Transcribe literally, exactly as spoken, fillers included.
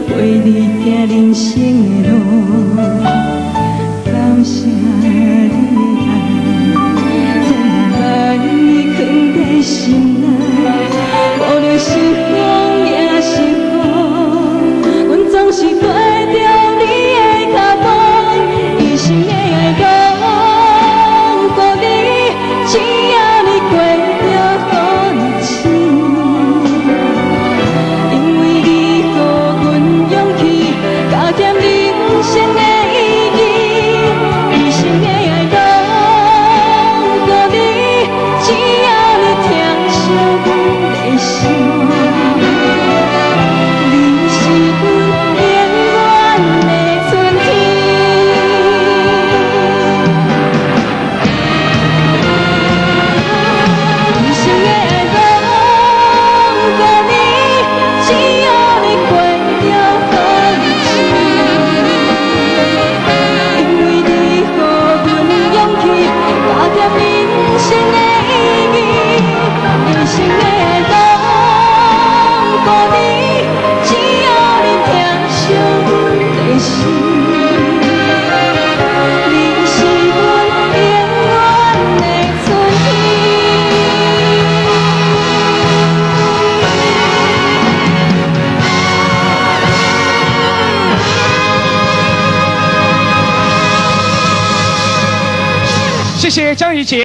陪你行人生的路，感谢你的爱，总把你藏在心内，无论是风也是雨，阮总是跟着你的脚步，一生的爱讲，予你只要你过着好日子。 谢谢江怡姐。